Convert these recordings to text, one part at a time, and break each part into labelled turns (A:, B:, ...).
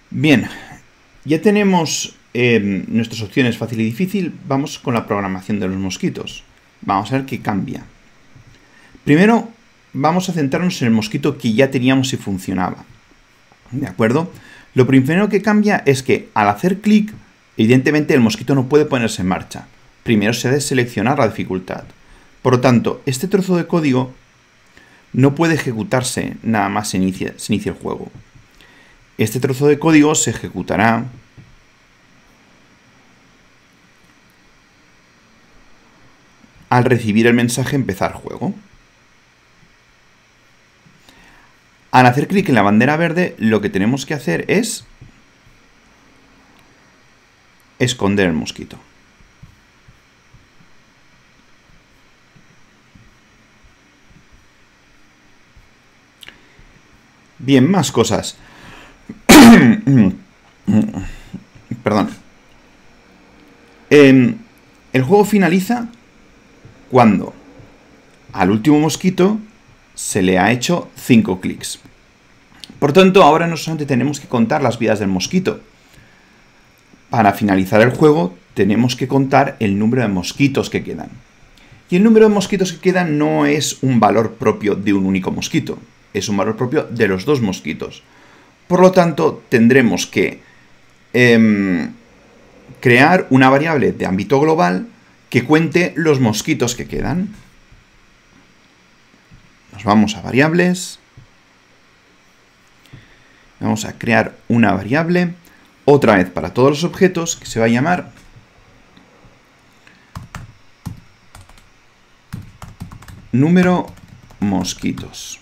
A: Bien, ya tenemos nuestras opciones fácil y difícil. Vamos con la programación de los mosquitos. Vamos a ver qué cambia. Primero, vamos a centrarnos en el mosquito que ya teníamos y funcionaba. ¿De acuerdo? Lo primero que cambia es que al hacer clic, evidentemente el mosquito no puede ponerse en marcha. Primero se ha de seleccionar la dificultad. Por lo tanto, este trozo de código no puede ejecutarse nada más se inicie el juego. Este trozo de código se ejecutará al recibir el mensaje empezar juego. Al hacer clic en la bandera verde, lo que tenemos que hacer es esconder el mosquito. Bien, más cosas. Perdón. El juego finaliza cuando al último mosquito se le ha hecho 5 clics. Por tanto, ahora no solamente tenemos que contar las vidas del mosquito. Para finalizar el juego tenemos que contar el número de mosquitos que quedan. Y el número de mosquitos que quedan no es un valor propio de un único mosquito, es un valor propio de los dos mosquitos. Por lo tanto, tendremos que crear una variable de ámbito global que cuente los mosquitos que quedan. Nos vamos a variables. Vamos a crear una variable, otra vez para todos los objetos, que se va a llamar número mosquitos.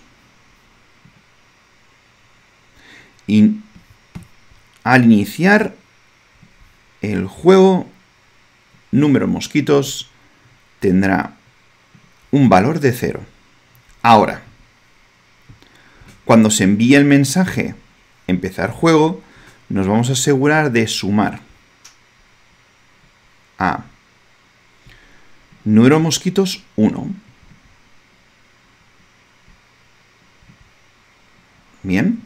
A: Y al iniciar el juego, número mosquitos tendrá un valor de 0. Ahora, cuando se envíe el mensaje empezar juego, nos vamos a asegurar de sumar a número mosquitos 1. Bien.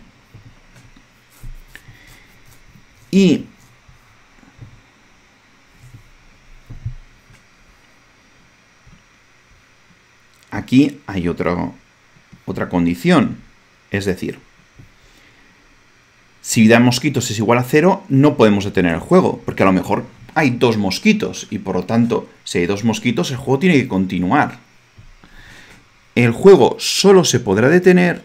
A: Y aquí hay otra condición. Es decir, si vida de mosquitos es igual a 0, no podemos detener el juego, porque a lo mejor hay 2 mosquitos, y por lo tanto, si hay 2 mosquitos, el juego tiene que continuar. El juego solo se podrá detener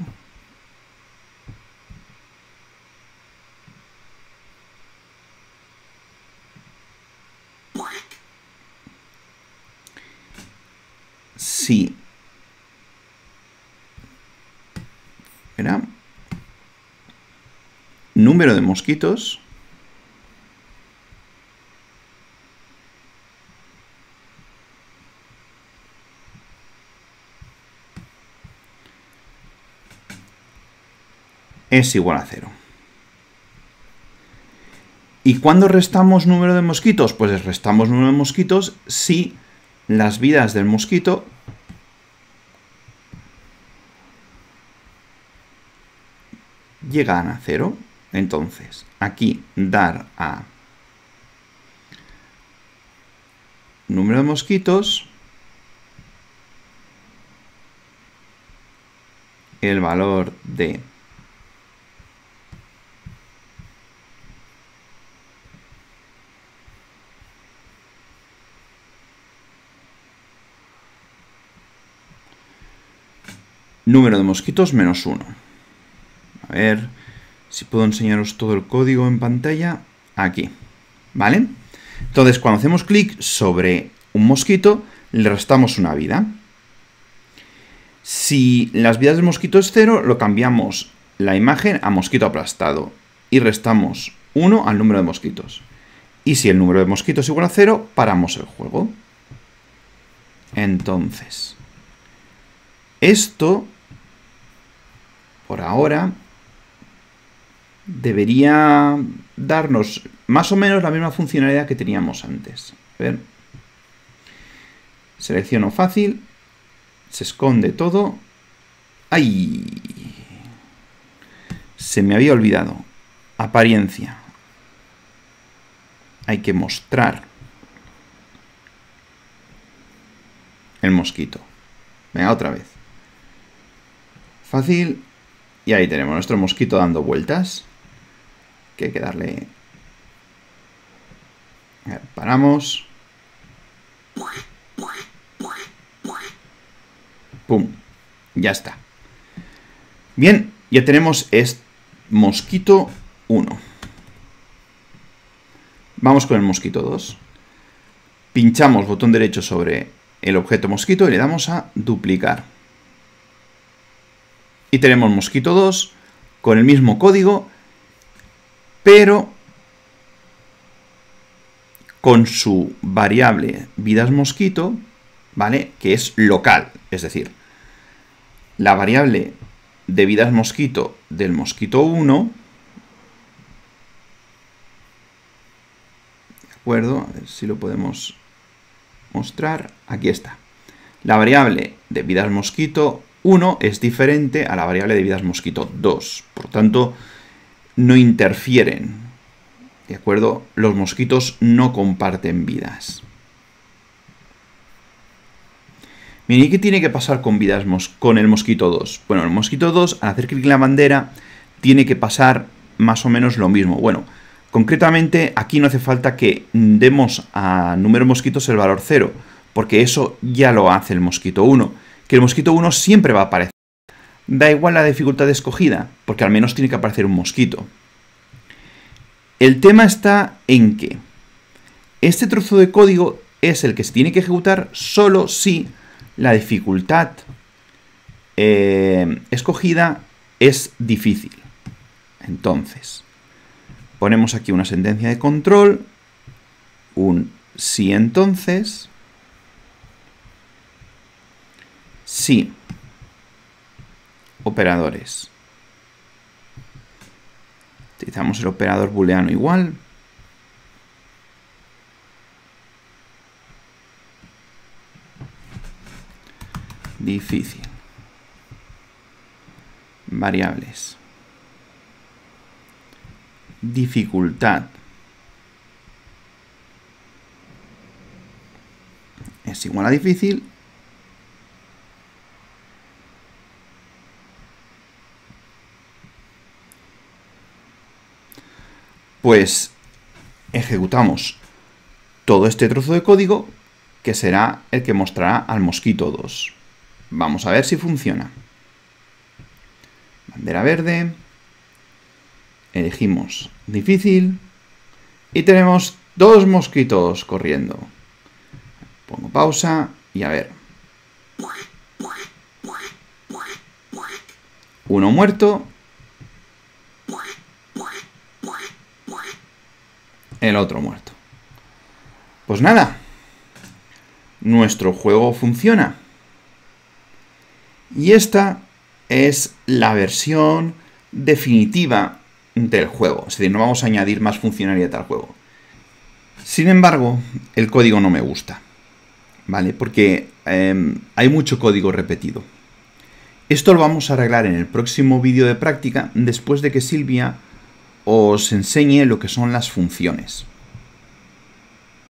A: si número de mosquitos es igual a 0. ¿Y cuándo restamos número de mosquitos? Pues restamos número de mosquitos si las vidas del mosquito llegan a 0. Entonces, aquí dar a número de mosquitos el valor de número de mosquitos menos 1. A ver si puedo enseñaros todo el código en pantalla. Aquí, ¿vale? Entonces, cuando hacemos clic sobre un mosquito, le restamos una vida. Si las vidas del mosquito es 0, lo cambiamos la imagen a mosquito aplastado y restamos 1 al número de mosquitos. Y si el número de mosquitos es igual a 0, paramos el juego. Entonces, esto, por ahora, debería darnos más o menos la misma funcionalidad que teníamos antes. A ver. Selecciono fácil. Se esconde todo. ¡Ay! Se me había olvidado. apariencia. Hay que mostrar el mosquito. Venga, otra vez. Fácil. Y ahí tenemos nuestro mosquito dando vueltas. Que hay que darle... A ver, paramos. ¡Pum! Ya está. Bien, ya tenemos este mosquito 1. Vamos con el mosquito 2. Pinchamos botón derecho sobre el objeto mosquito y le damos a duplicar. Y tenemos mosquito 2 con el mismo código, pero con su variable vidas mosquito, ¿vale? Que es local, es decir, la variable de vidas mosquito del mosquito 1, ¿de acuerdo? A ver si lo podemos mostrar. Aquí está. La variable de vidas mosquito 1 es diferente a la variable de vidas mosquito 2. Por tanto, no interfieren. ¿De acuerdo? Los mosquitos no comparten vidas. Bien, ¿y qué tiene que pasar con con el mosquito 2? Bueno, el mosquito 2, al hacer clic en la bandera, tiene que pasar más o menos lo mismo. Bueno, concretamente aquí no hace falta que demos a número mosquitos el valor 0, porque eso ya lo hace el mosquito 1. Que el mosquito 1 siempre va a aparecer. Da igual la dificultad escogida, porque al menos tiene que aparecer un mosquito. El tema está en que este trozo de código es el que se tiene que ejecutar solo si la dificultad escogida es difícil. Entonces, ponemos aquí una sentencia de control, un si entonces, si operadores. Utilizamos el operador booleano igual. Difícil. Variables. Dificultad. Es igual a difícil. Pues ejecutamos todo este trozo de código que será el que mostrará al mosquito 2. Vamos a ver si funciona. Bandera verde. Elegimos difícil. Y tenemos 2 mosquitos corriendo. Pongo pausa y a ver. Uno muerto. El otro muerto. Pues nada. Nuestro juego funciona. Y esta es la versión definitiva del juego. Es decir, no vamos a añadir más funcionalidad al juego. Sin embargo, el código no me gusta. ¿Vale? Porque hay mucho código repetido. Esto lo vamos a arreglar en el próximo vídeo de práctica, después de que Silvia os enseñe lo que son las funciones.